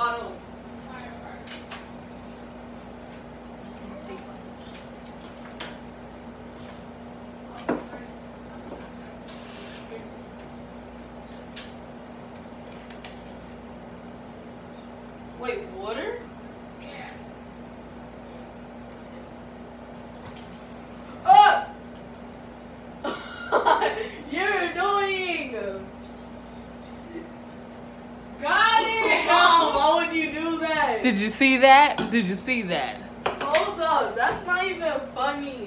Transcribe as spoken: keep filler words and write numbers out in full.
bottle. Wait, water? Yeah. Oh! You're annoying! Got it! Mom, why would you do that? Did you see that? Did you see that? Hold up, that's not even funny.